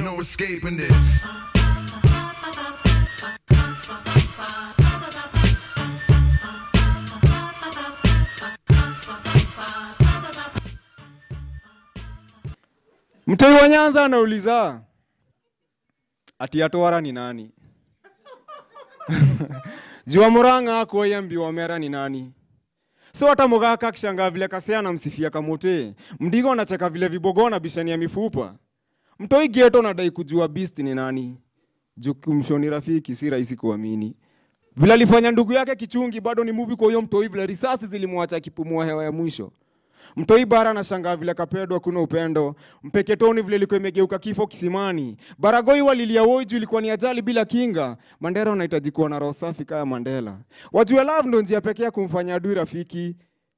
no escaping this. Mtoi wa Nyanza anauliza ati Atwara ni nani? Jua Murang'a kwa yambi wa Mera ni nani? So hata Mogaka kishanga vile Kasea na msifia Kamote, Mdigo anacheka vile Vibogo na bishani ya mifupa. Mtoi Geto anadai kujua Beast ni nani? Kumshoni rafiki si rahisi kuamini. Vile alifanya ndugu yake Kichungi bado ni movie kwa hiyo Mtoi vile risasi zilimwacha kipumua hewa ya mwisho. Mtoi Bara anashangaa vile Kapedo hakuna upendo. Mpeketoni vile ilikuwa imegeuka kifo kisimani. Baragoi walilia Woiju ilikuwa ni ajali bila kinga. Mandela anahitaji kuwa na roho safi kama Mandela. Wajue love ndio njia pekee ya kumfanya adui rafiki.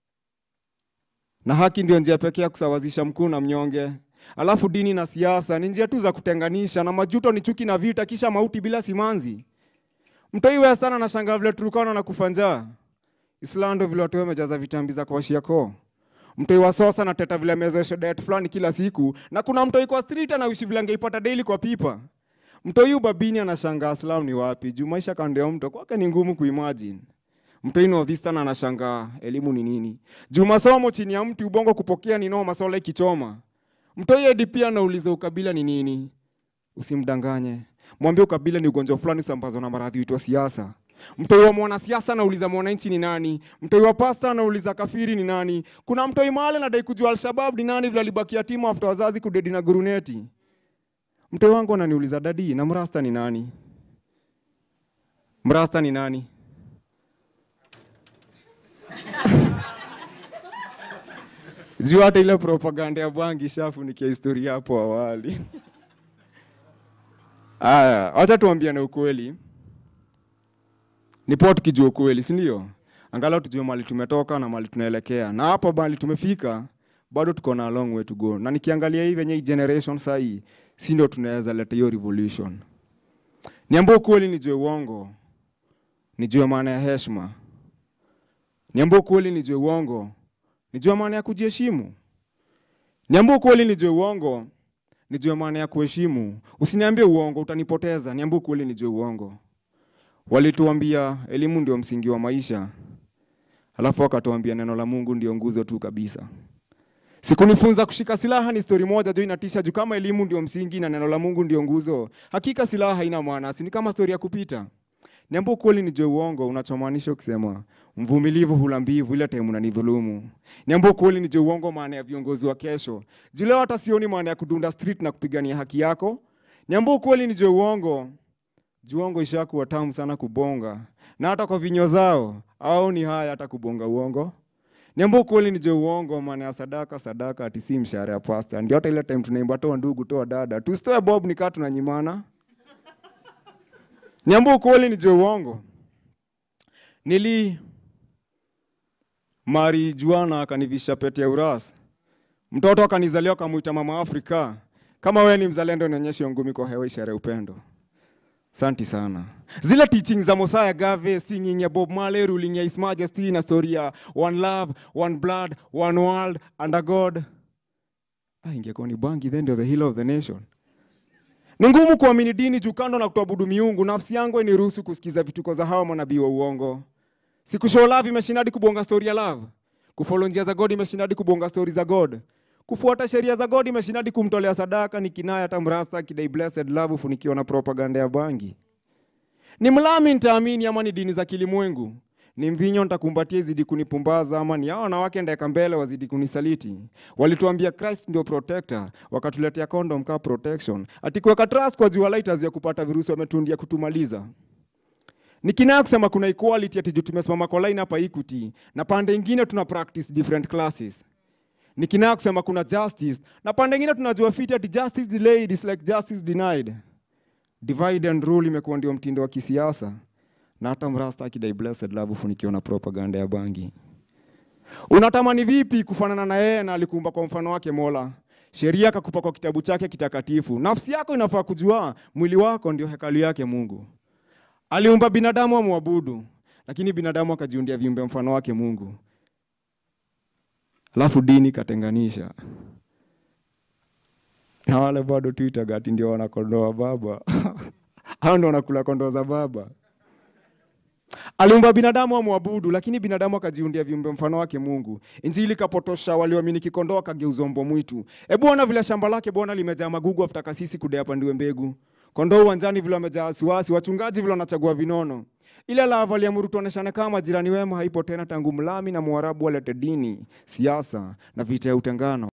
Na haki ndio njia pekee ya kusawazisha mkuu na mnyonge. Alafu dini na siasa ni njia tu za kutenganisha, na majuto ni chuki na vita kisha mauti bila simanzi. Mtoi wewe sana anashangaa vile Turkana na kufanja. Islando vile watu wamejaza vitambi za kuwashia koo. Mtoi wa Sosa na teta vile mezesha diet fulani kila siku, na kuna mtoi kwa street anaishi vile angeipata daily kwa pipa. Mtoi ubabini anashangaa Islam ni wapi? Juu maisha kando ya mto kwake ni ngumu kuimagine. Mtoi Northeastern anashangaa elimu ni nini? Juu masomo chini ya mti ubongo kupokea ni noma sola ikichoma. Mtoi Edi pia anauliza ukabila ni nini? Usimdanganye. Mwambie ukabila ni ugonjwa fulani usambazwa na maradhi huitwa siasa. Mtoi wa mwanasiasa anauliza mwananchi ni nani? Mtoi wa pasta anauliza kafiri ni nani? Kuna mtoi mahali anadai kujua Al-Shabaab ni nani vile alibaki yatima after wazazi kudedi na guruneti. Mtoi wangu ananiuliza dadi na mrasta ni nani? Mrasta ni nani? Juu hata ile propaganda ya Bwangi shafu nikia historia hapo awali. Aya, acha tuambiane ukweli. Ni poa tukijua ukweli, si ndio? Angalau tujue mahali tumetoka na mahali tunaelekea. Na hapo mahali tumefika, bado tuko na a long way to go. Na nikiangalia hivi yenye generation saa hii, si ndio tunaweza leta hiyo revolution. Niambie ukweli nijue uongo. Nijue maana ya heshima. Niambie ukweli nijue uongo. Nijue maana ya kujiheshimu. Niambie ukweli nijue uongo. Nijue maana ya kuheshimu. Usiniambie uongo utanipoteza. Niambie ukweli nijue uongo. Walituambia elimu ndio msingi wa maisha. Halafu wakatuambia neno la Mungu ndio nguzo tu kabisa. Sikunifunza kushika silaha ni story moja jo inatisha juu kama elimu ndio msingi na neno la Mungu ndio nguzo. Hakika silaha haina maana, si ni kama story ya kupita. Niambie ukweli nijue uongo unachomaanisha ukisema mvumilivu hula mbivu ile time unanidhulumu. Niambie ukweli nijue uongo maana ya viongozi wa kesho. Juu leo hata sioni maana ya kudunda street na kupigania haki yako. Niambie ukweli nijue uongo. Juongo ishakuwa tamu sana kubonga. Na hata kwa vinyo zao, au ni haya hata kubonga uongo. Niambie ukweli nijue uongo maana ya sadaka ati si mshahara ya pasta. Ndio hata ile time tunaimba toa ndugu toa dada. Tusitoe bob nikaa tunanyimana. Niambie ukweli nijue uongo. Mari Juana akanivisha pete ya uras. Mtoto akanizaliwa akamuita mama Afrika. Kama wewe ni mzalendo nionyeshe ngumi kwa hewa ishara ya upendo. Asante sana. Zile teachings za Mosiah Gave, singing ya Bob Marley, ruling ya His Majesty na story ya one love, one blood, one world, under God. Ingekuwa ni Bangi then ndio the healer of the nation. Ni ngumu kuamini dini juu kando na kuabudu miungu, nafsi yangu iniruhusu kusikiza vituko za hao manabii wa uongo. Sikushow love imeshinda kubonga story ya love. Kufollow njia za God imeshinda kubonga story za God. Kufuata sheria za God imeshinda kumtolea sadaka ni kinaya hata mrasta kidai blessed love funikiwa na propaganda ya Bangi. Ni mlami nitaamini ama ni dini za kilimwengu. Ni mvinyo nitakumbatia zidi kunipumbaza ama ni hao wanawake ndaeka mbele wazidi kunisaliti. Walituambia Christ ndio protector, wakatuletea condom ka protection. Ati kuweka trust kwa jua lighters ya kupata virusi wametundia kutumaliza. Ni kinaya kusema kuna equality ati tumesimama kwa line hapa Equity na pande nyingine tuna practice different classes. Ni kinaya kusema kuna justice na pande nyingine tunajua fiti ati justice delayed is like justice denied. Divide and rule imekuwa ndio mtindo wa kisiasa. Na hata mrasta akidai blessed love funikiwa na propaganda ya Bangi. Unatamani vipi kufanana na yeye na alikuumba kwa mfano wake Mola? Sheria akakupa kwa kitabu chake kitakatifu. Nafsi yako inafaa kujua mwili wako ndio hekalu yake Mungu. Aliumba binadamu amwabudu, lakini binadamu akajiundia viumbe mfano wake Mungu. Alafu dini katenganisha. Na wale bado Twitter gati ndio wanakondoa baba. Hao ndio wanakula kondoo za baba. Aliumba binadamu amwabudu, lakini binadamu akajiundia viumbe mfano wake Mungu. Injili kapotosha walioamini kikondoo kageuza mbwa mwitu. Hebu ona vile shamba lake Bwana limejaa magugu afuta kasisi kudea pandiwe mbegu. Kondoo uwanjani vile wamejaa wasiwasi, wachungaji vile wanachagua vinono. Ile lava aliamuru tuoneshane kama jirani wema haipo tena tangu Mlami na Mwarabu walete dini, siasa na vita ya utengano.